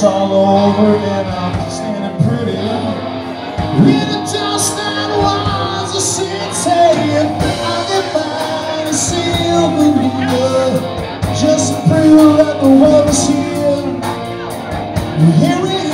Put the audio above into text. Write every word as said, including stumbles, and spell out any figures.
all over and I'm standing pretty in the dust that was the city. I get by to see you with just to prove that the world is here. Here we